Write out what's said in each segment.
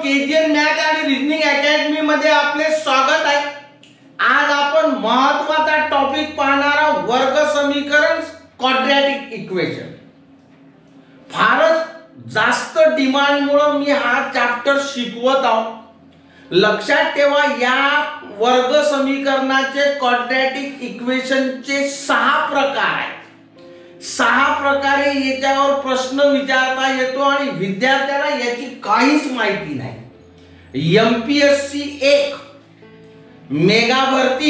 KGN math आणि reasoning academy मध्ये आपले स्वागत आहे। आज आपण महत्त्वाचा टॉपिक पाहणार आहोत, वर्ग समीकरण क्वाड्रॅटिक इक्वेशन। फारच जास्त डिमांड मुळे मी हा चॅप्टर शिकवत आहोत। लक्षात ठेवा, या वर्ग समीकरणाचे क्वाड्रॅटिक इक्वेशनचे 6 प्रकार आहेत। 6 प्रकारे याच्यावर प्रश्न विचारता येतो आणि विद्यार्थ्याला याची काहीच माहिती नाही। एमपीएससी 1, मेगा भरती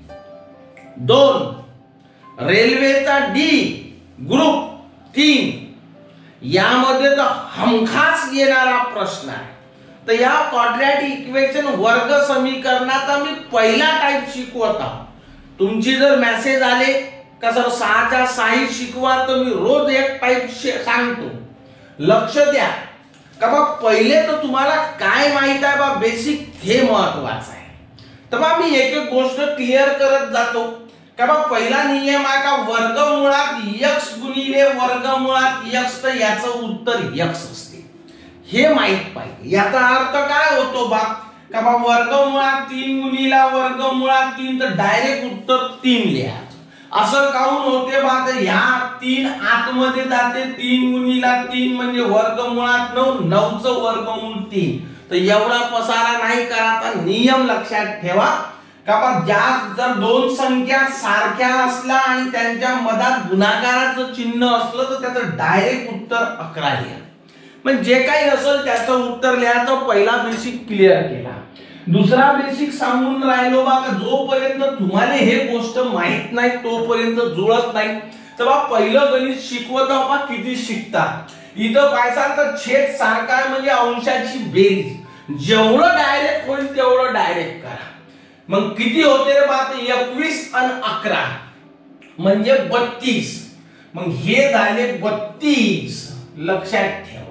2, रेल्वेचा डी ग्रुप 3 यामध्ये तर हमखास येणारा प्रश्न आहे। तर या क्वाड्रॅटिक इक्वेशन वर्ग समीकरणाचा मी पहिला टाइप शिकवत आहे। तुमची जर मेसेज आले का सर 6च्या 6 शिकवा, तर मी रोज एक टाइप सांगतो। लक्ष द्या का बा, पहिले तर तुम्हाला काय माहित आहे बा, बेसिक हे महत्वाचं आहे। तर बा मी एक एक गोष्ट क्लिअर करत जातो का बा, पहिला नियम आहे का वर्गमुळात x गुणिले वर्गमुळात x, तर याचं उत्तर x असते, हे माहित पाहिजे। याचा अर्थ काय होतो बा का बा, वर्गमुळात 3 गुणिला वर्गमुळात 3, तर डायरेक्ट उत्तर 3 लिहा। असं काऊन होते बा, तर ह्या 3 आतमध्ये जाते, 3 गुणिला 3 म्हणजे वर्गमुळात 9, 9चं वर्गमूळ 3। तर एवढा पसारा नाही करायचा। नियम लक्षात ठेवा का बा, ज्या जर दोन संख्या सारख्या असल्या आणि त्यांच्या मधात गुणाकाराचं चिन्ह असलं, तर त्याचं डायरेक्ट उत्तर 11 लिहा। म्हणजे जे काही असेल त्याचं उत्तर लिहायचं। पहिला बेसिक क्लिअर केला। दुसरा बेसिक सांगून राहिलो बा, जोपर्यंत तुम्हाला हे गोष्ट माहित नाही तोपर्यंत जुळत नाही। तर बा, पहिलं गणित शिकवत बा किती शिकता। इथं पायसाल तर छेद सारखा आहे म्हणजे अंशाची बेरीज, जेवढं डायरेक्ट होईल तेवढं डायरेक्ट करा। मग किती होते रे बा, 21 आणि 11 म्हणजे 32। मग हे झाले 32। लक्षात ठेवा,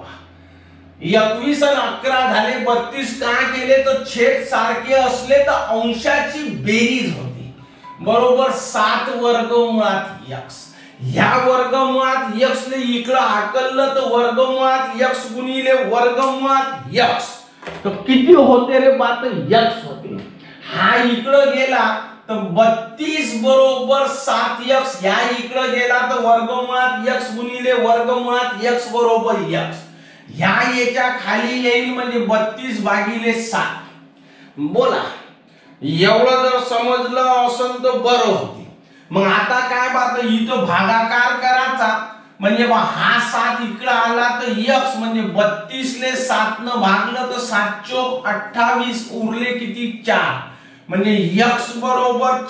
21 आणि 11 झाले 32। का केले तर छेद सारखे असले तर अंशाची बेरीज होते, बरोबर 7 वर्गमुळात x। ह्या वर्गमुळात x ने इकडे हाकललं तर वर्गमुळात x गुणिले वर्गमुळात x, तर किती होते रे बा, तर x होते। हा इकडे गेला तर 32 बरोबर 7x, ह्या इकडे गेला तर वर्गमुळात x गुणिले वर्गमुळात x बरोबर x। ह्या याच्या खाली येईल म्हणजे 32 भागिले 7। बोला, एवढं जर समजलं असेल तर बरं होते। मग आता काय बात, इथं भागाकार करायचा म्हणजे बा, हा 7 इकडे आला तर x म्हणजे 32 ले 7 न भागलं तर 7 चोक 28, उरले किती 4, म्हणजे x बरोबर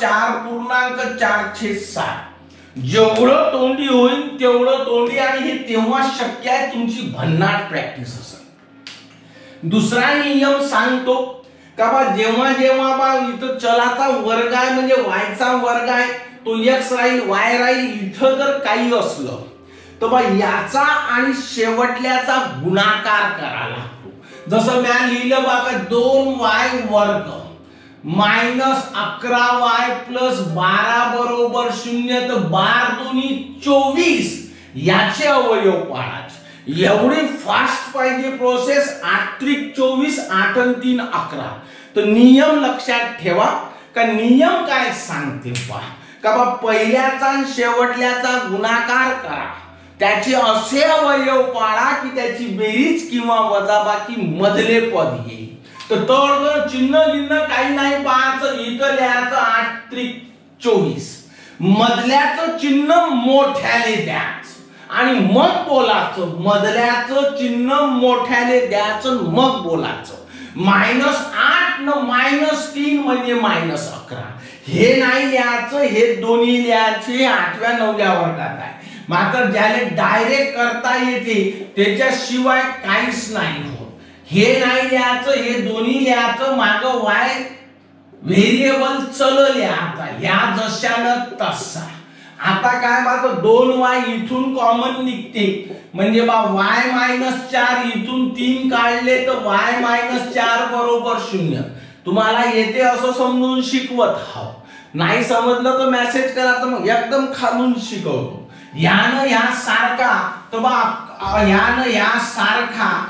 4.4/7। जेवढं तोंडी होईल तेवढं तोंडी, आणि हे तेव्हा शक्य आहे तुमची भन्नाट प्रॅक्टिस असेल। दुसरा नियम सांगतो का बा, जेव्हा जेव्हा बा इथं चलाचा वर्ग आहे म्हणजे y चा वर्ग आहे, तो x राहील y राहील। इथं जर काही असलं तर बा याचा आणि शेवटल्याचा गुणाकार करा लागतो। जसं मी लिहिलं बा का, 2y वर्ग मायनस 11y प्लस 12 बरोबर 0, तर 12 दूनी 24 याचे अवयव पाडायचे। एवढी फास्ट पाहिजे प्रोसेस। 8 त्रिक 24, 8 आणि 3 11। तर नियम लक्षात ठेवा का, नियम काय सांगते पहा का बा, पहिल्याचा आणि शेवटल्याचा गुणाकार करा, त्याचे असे अवयव पाडा की त्याची बेरीज किंवा वजाबाकी मधले पद येईल। तर चिन्ह गिन्ह काही नाही पाहायचं, इथं लिहायचं 8 त्रिक 24, मधल्याचं चिन्ह मोठ्याने द्यायचं आणि मग बोलायचं। मधल्याचं चिन्ह मोठ्याने द्यायचं मग बोलायचं। -8 न -3 म्हणजे -11, हे नाही लिहायचं, हे दोन्ही लिहायचे 8व्या 9व्या वर्गात आहे। मात्र ज्याला डायरेक्ट करता येते त्याच्याशिवाय काहीच नाही होत। हे नाही लिहायचं, हे दोन्ही लिहायचं। माग y व्हेरिएबल चल लिहायचा, या जशानं तसा। आता काय बा, 2y इथून कॉमन निघते म्हणजे बा y-4 इथून 3 काढले तर y-4 बरोबर 0। तुम्हाला येते असं समजून शिकवत हाव, नाही समजलं तर मेसेज करा, तर मग एकदम खालून शिकवतो। यानं या सारखा, तर बा यानं या सारखा,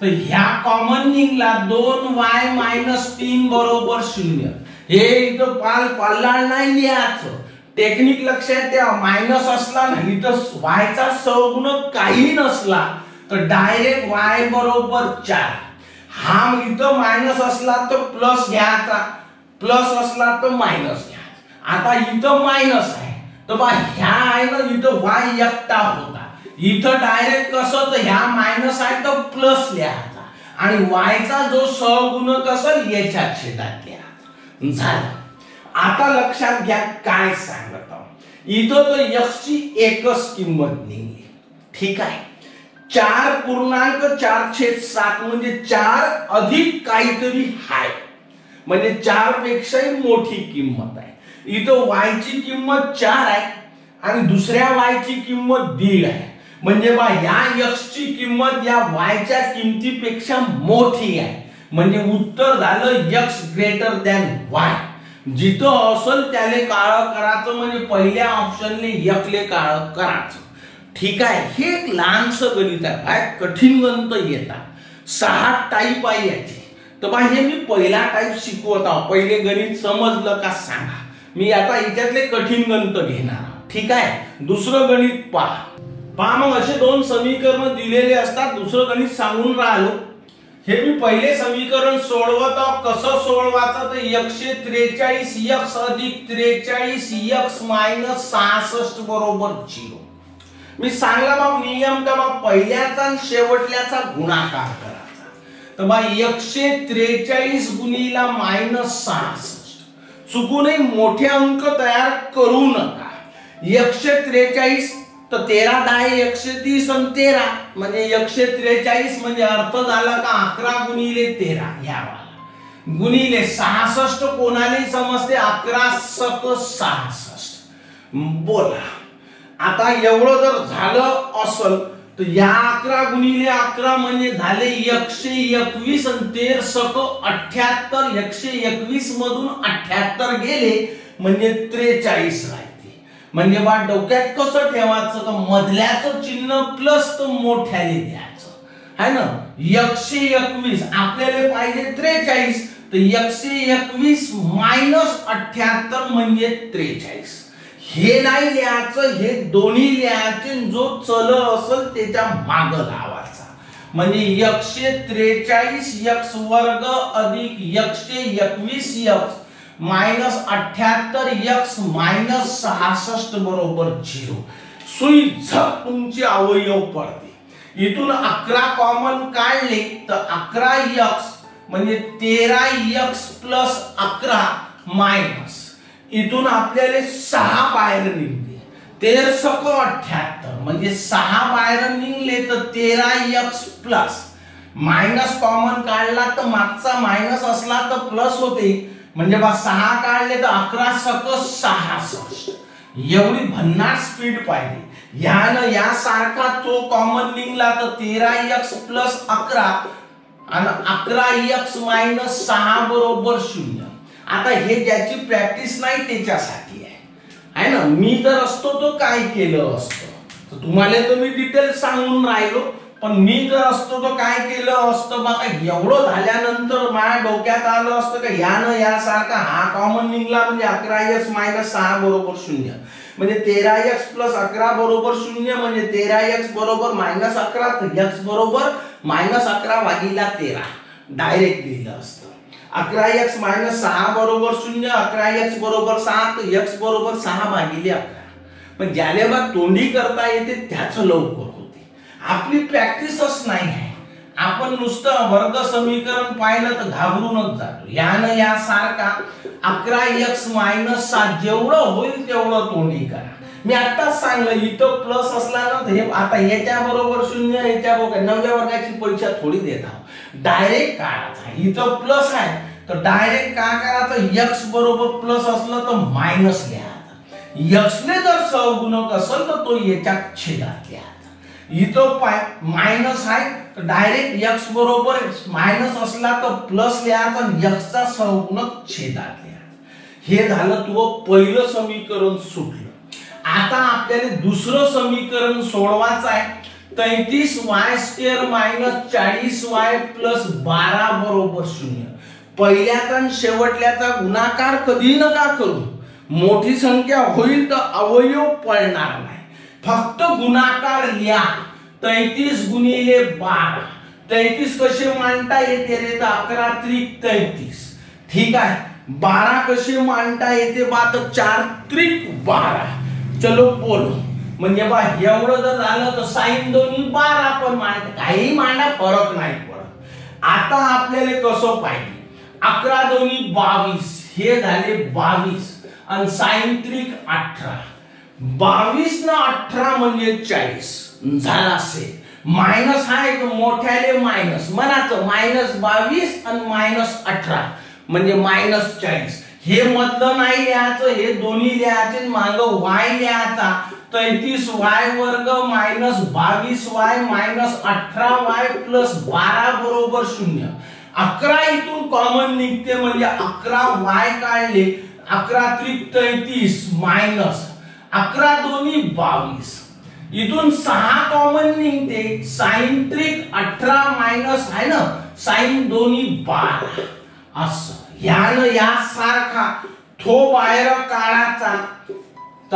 तर ह्या कॉमनिंगला 2y-3 बरोबर 0. हे इथं पाल्लाळ नाही लिहायचं, टेक्निक लक्षात ठेवा. मायनस असला नाही तर y चा सहगुणक काही नसला तर डायरेक्ट y बरोबर 4. हा इथं मायनस असला तर प्लस घ्यायचा, प्लस असला तर मायनस घ्यायचा. आता इथं मायनस आहे तर बा ह्या आहे ना इथं y एकटा होता, इथं डायरेक्ट कसं तर ह्या मायनस आहे तर प्लस लिहायचा आणि y चा जो सहगुणक असेल याच्या छेदात लिहायचा. झालं. आता लक्षात घ्या काय सांगत आहोत. इथं तर x ची एकच किंमत निघली, ठीक आहे. 4.4/7 म्हणजे 4 अधिक काहीतरी आहे, म्हणजे 4 पेक्षाही मोठी किंमत आहे. इथं y ची किंमत 4 आहे आणि दुसऱ्या y ची किंमत 1.5 आहे, म्हणजे बा या x ची किंमत या y च्या किमतीपेक्षा मोठी आहे. म्हणजे उत्तर झालं x ग्रेटर दॅन y. जिथं असेल त्याले काळं करायचं, म्हणजे पहिल्या ऑप्शनने एकले काळं करायचं, ठीक आहे. हे एक लहानसं गणित आहे, काय कठीण गणित येतात. 6 टाईप आहे याचे. तर बा हे मी पहिला टाईप शिकवत आहोत. पहिले गणित समजलं का सांगा, मी आता याच्यातले कठीण गणित घेणार, ठीक आहे. दुसरं गणित पहा. मग असे 2 समीकरण दिलेले असतात. दुसरं गणित सांगून राहिलो. हे मी पहिले समीकरण सोडवत आहोत. कसं सोडवायचं तर 143x अधिक 43x - 66 बरोबर 0. मी सांगला बाब नियम का बाब पहिल्याचा आणि शेवटल्याचा गुणाकार करायचा. तर बा 143 गुणिला -66. चुकूनही मोठे अंक तयार करू नका. 143 तर 13 10 130 आणि 13 म्हणजे 143 म्हणजे अर्थ झाला का 11 गुणिले 13 यावाला गुणिले 66 कोणाला समजते 11 सक 66. बोला आता एवढं जर झालं असल तर या 11 गुणिले 11 म्हणजे झाले 121 आणि 13 सक 78. 121 मधून 78 गेले म्हणजे 43 राहिले. म्हणजे बा डोक्यात कसं ठेवायचं का मधल्याचं चिन्ह प्लस तर मोठ्याने द्यायचं आहे ना. 121 आपल्याला पाहिजे 43 तर 121 - 78 म्हणजे 43. हे नाही लिहायचं, हे दोन्ही लिहायचे. जो चल असेल त्याच्या माग लावायचा. म्हणजे 143x वर्ग अधिक 121x -78x - 66 बरोबर 0. सुई झक तुमची अवयव पडते. इथून 11 कॉमन काढले तर 11x म्हणजे 13x + 11 मायनस इथून आपल्याला 6 बाहेर निघते. 13 सक 78 म्हणजे 6 बाहेर निघले तर 13x प्लस मायनस कॉमन काढला तर मागचा मायनस असला तर प्लस होते. म्हणजे बा 6 काढले तर 11 सक 66. एवढी भन्नाट स्पीड पाहिजे. यानं यासारखा तो कॉमन निघला तर 13x + 11 आणि 11x - 6 बरोबर 0. आता हे ज्याची प्रॅक्टिस नाही त्याच्यासाठी आहे ना. मी जर असतो तो काय केलं असतं तर तुम्हाला तर मी डिटेल सांगून राहिलो, पण मी जर असतो तो काय केलं असतं बघा. एवढं झाल्यानंतर माझ्या डोक्यात आलं असतं का यानं यासारखा हा कॉमन निघला म्हणजे 11x - 6 बरोबर 0. म्हणजे 13x + 11 बरोबर 0 म्हणजे 13x बरोबर -11 तर x बरोबर -11 भागिले 13 डायरेक्ट लिहिलं असतं. 11x - 6 बरोबर 0, 11x बरोबर 7, x बरोबर 6 भागिले 11. पण ज्याला बा तोंडी करता येते त्याचं लवकर होते. आपली प्रॅक्टिसच नाही आहे. आपण नुसतं वर्ग समीकरण पाहिलं तर घाबरूनच जातो. यानं यासारखा 11x - 7 जेवढं होईल तेवढं तोंडी करा. मी आताच सांगलं इथं प्लस असला ना हे आता याच्या बरोबर 0 याच्या बरोबर 9व्या वर्गाची परीक्षा थोडी देत आहोत. डायरेक्ट काढायचा. इथं प्लस आहे तर डायरेक्ट काय करायचं x बरोबर प्लस असलं तर मायनस लिहायचा. x ने जर सहगुणक असेल तर तो याच्या छेदात लिहायचा. इथं मायनस आहे तर डायरेक्ट x बरोबर मायनस असला तर प्लस लिहायचा आणि x चा सहगुणक छेदात लिहायचा. हे झालं तुझं पहिलं समीकरण सुटलं. आता आपल्याला दुसरं समीकरण सोडवायचं आहे. 33y² मायनस 40y प्लस 12 बरोबर 0. पहिल्याचा आणि शेवटल्याचा गुणाकार कधी नका करू. मोठी संख्या होईल तर अवयव पळणार नाही. फक्त गुणाकार लिहा. 33 गुणिले 12. 33 कसे मांडता येते रे? तर 11 त्रिक 33. ठीक आहे. 12 कसे मांडता येते बा? तर 4 त्रिक 12. चलो बोलो. म्हणजे बा एवढं जर झालं तर साइन दोन्ही 12 पण मांड, काही मांडा फरक नाही पडत. आता आपल्याला कसं पाहिजे? 11 दोन्ही 22 हे झाले 22 आणि साइन त्रिक 18. 22 ना 18 म्हणजे 40 झाला असेल. मायनस आहे तर मोठ्याले मायनस म्हणाचं -22 आणि -18 म्हणजे -40. हे मधलं नाही लिहायचं, हे दोन्ही लिहायचे. माग y लिहायचा. 33y वर्ग minus 22y minus 18y plus 12 बरोबर 0. 11 इथून कॉमन निघते म्हणजे 11y काढले. 11 त्रिक 33 मायनस 11 दोन्ही 22. इथून 6 कॉमन निघते. साइन त्रिक 18 मायनस आहे ना साइन दोन्ही 12. असं यानं या सारखा थो बाहेर काढायचा. तर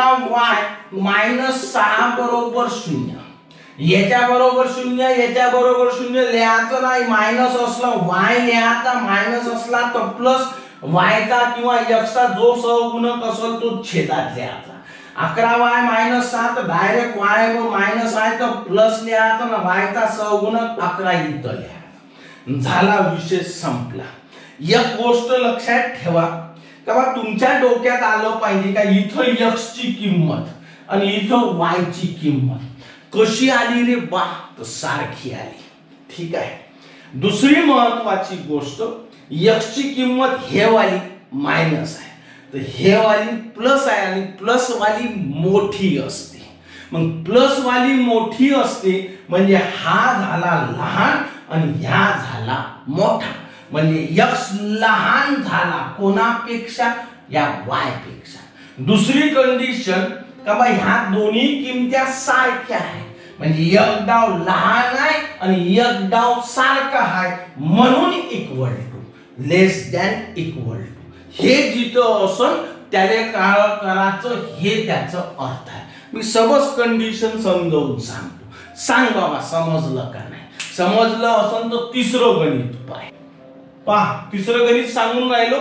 11y मायनस 6 बरोबर 0. याच्या बरोबर 0 याच्या बरोबर 0 लिहायचं नाही. मायनस असला y लिहायचा, मायनस असला तर प्लस y चा किंवा x चा जो सहगुणक असेल तो छेदात लिहायचा. 11y मायनस 7 डायरेक्ट y व मायनस आहे तर प्लस लिहायचा ना y चा सहगुणक 11 इथं लिहायचा. झाला विषय संपला. एक गोष्ट लक्षात ठेवा का तुमच्या डोक्यात आलं पाहिजे का इथं x ची किंमत आणि इथं y ची किंमत कशी आली रे बा? तर सारखी आली. ठीक आहे. दुसरी महत्वाची गोष्ट x ची किंमत हे वाली मायनस आहे तर हे वाली प्लस आहे आणि प्लस वाली मोठी असते. मग प्लस वाली मोठी असते म्हणजे हा झाला लहान आणि ह्या झाला मोठा. म्हणजे x लहान झाला कोणापेक्षा? या y पेक्षा. दुसरी कंडिशन का बा ह्या दोन्ही किमत्या सारख्या आहे म्हणजे एक डाव लहान आहे आणि एक डाव सारखा आहे म्हणून equal to less than equal to. हे जिथं असन त्याला काय करायचं हे त्याचं अर्थ आहे. मी सबस कंडिशन समजावून सांगतो. सांग बाबा समजलं का नाही? समजलं असन तर तिसरं गणित पाय. पहा तिसरं गणित सांगून राहिलो.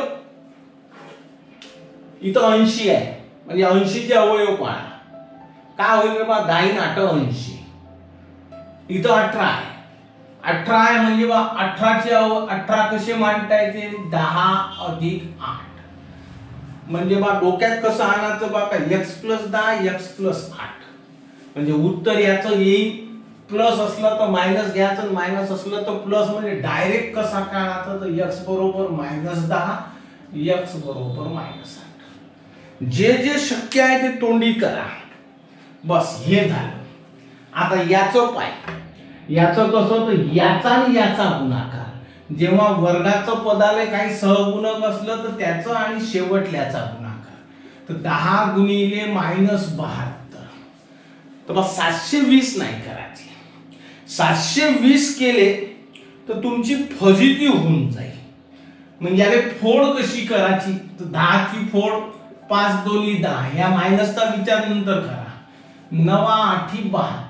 इथं 80 आहे म्हणजे 80 चे अवयव पाहा. काय होईल बा? 10 8 80. इथं 18 आहे. 18 आहे म्हणजे बा 18 चे 18 कसे मांडता येते? 10 अधिक 8 म्हणजे बा डोक्यात कसं आणायचं बा? का x प्लस 10 x प्लस 8 म्हणजे उत्तर याचं येईल. प्लस असलं तर मायनस घ्यायचं, मायनस असलं तर प्लस. म्हणजे डायरेक्ट कसा काढायचा? तर x बरोबर -10 x बरोबर -8. जे जे शक्य आहे ते तोंडी करा. बस हे झालं. आता याचं पाय. याचं कसं? तर याचा आणि याचा गुणाकार. जेव्हा वर्गाचं पदाले काही सहगुणक असलं तर त्याचं आणि शेवटल्याचा गुणाकार. तर 10 गुणिले -72 तर बस 720 नाही करायची. 720 केले तर तुमची फजिती होऊन जाईल. म्हणजे याला फोड कशी करायची? तर 10 ची फोड 5 दोन्ही 10. या मायनसचा विचार नंतर करा. 9 8 72.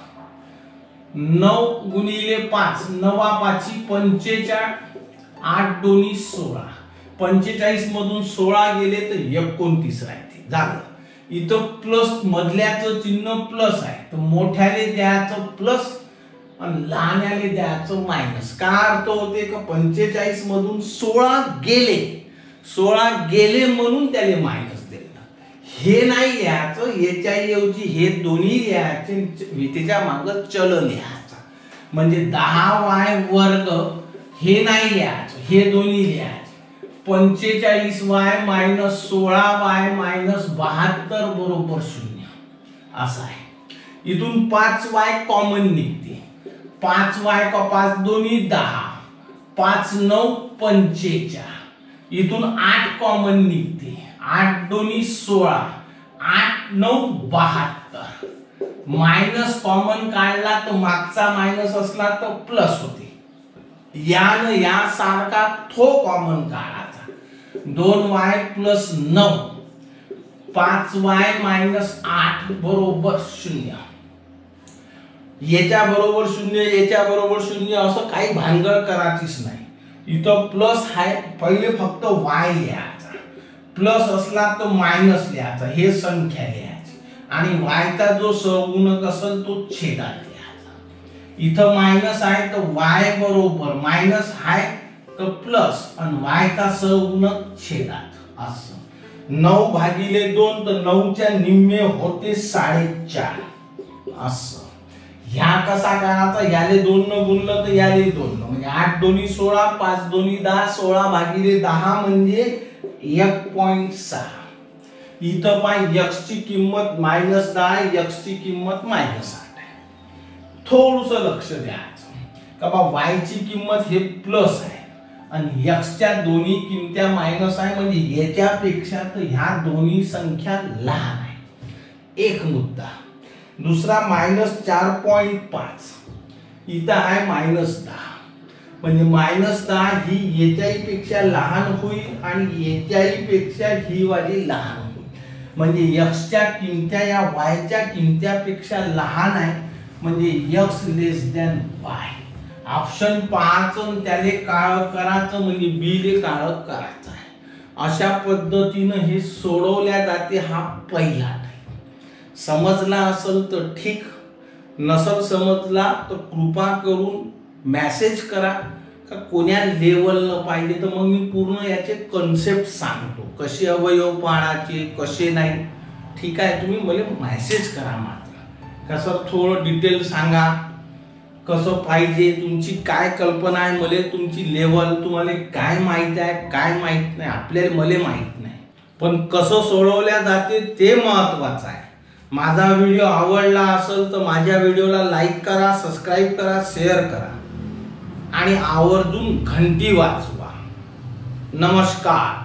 9 गुणिले 5 9 5 45 8 दोन्ही 16. 45 मधून 16 गेले तर 29 राहते. झालं. इथं प्लस मधल्याचं चिन्ह प्लस आहे तर मोठ्याले द्यायचं प्लस आणि लहान्याले द्यायचं मायनस. काय अर्थ होते का 45 मधून 16 गेले. 16 गेले म्हणून त्याले मायनस दिलं. हे नाही लिहायचं. याच्या ऐवजी हे दोन्ही लिहायचे. त्याच्या मागं चल लिहायचा म्हणजे 10y वर्ग हे नाही लिहायचं. हे दोन्ही लिहायचे. 45y मायनस 16y मायनस 72 बरोबर 0 असं आहे. इथून 5y कॉमन निघते. 5y का 5 दोन्ही 10 5 9 45. इथून 8 कॉमन निघते. 8 दोन्ही 16 8 9 72. मायनस कॉमन काढला तर मागचा मायनस असला तर प्लस होते. यानं यासारखा थो कॉमन काढायचा. 2y प्लस 9 5y मायनस 8 बरोबर 0. याच्या बरोबर 0 याच्या बरोबर 0 असं काही भानगड करायचीच नाही. इथं प्लस आहे, पहिले फक्त y लिहायचा, प्लस असला तर मायनस लिहायचा, हे संख्या लिहायची आणि y चा जो सहगुणक असेल तो छेदात लिहायचा. इथं मायनस आहे तर y बरोबर मायनस आहे तर प्लस आणि y चा सहगुणक छेदात असं. 9 भागिले 2 तर 9 च्या निम्मे होते 4.5 असं. ह्या कसा करायचा, याले 2 न गुणलं तर याले 2 म्हणजे 8 दोन्ही 16 5 दोन्ही 10 16 भागिले 10 म्हणजे 1.6. इथं पाय x ची किंमत -10 x ची किंमत -8 आहे. थोडस लक्ष द्यायचं का बा y ची किंमत हे प्लस आहे आणि x च्या दोन्ही किमत्या मायनस आहे म्हणजे याच्यापेक्षा तर ह्या दोन्ही संख्या लहान आहे. एक मुद्दा. दुसरा -4.5 इथं आहे -10 म्हणजे -10 ही याच्याही पेक्षा लहान होईल आणि याच्याही पेक्षा ही वाली लहान होईल म्हणजे x च्या किमत्या या y च्या किमत्यापेक्षा लहान आहे म्हणजे x less than y. Option 5 त्याले काळ करायचं म्हणजे b ले काळ करायचं आहे. अशा पद्धतीने हे सोडवल्या जाते. हा पहिला. समजला असेल तर ठीक, नसल समजला तर कृपा करून मेसेज करा का कोण्या लेवलला पाहिजे तर मग मी पूर्ण याचे कन्सेप्ट सांगतो, कसे अवयव पाळायचे कसे नाही. ठीक आहे, तुम्ही मला मेसेज करा मात्र का सर थोडं डिटेल सांगा कसं पाहिजे, तुमची काय कल्पना आहे, मला तुमची लेवल, तुम्हाला काय माहित आहे काय माहित नाही, आपल्याला मला माहित नाही, पण कसं सोडवल्या जाते ते महत्वाचं आहे. माझा व्हिडिओ आवडला असेल तर माझ्या व्हिडिओला लाईक करा, सबस्क्राईब करा, शेअर करा आणि आवर्जून घंटी वाजवा. नमस्कार.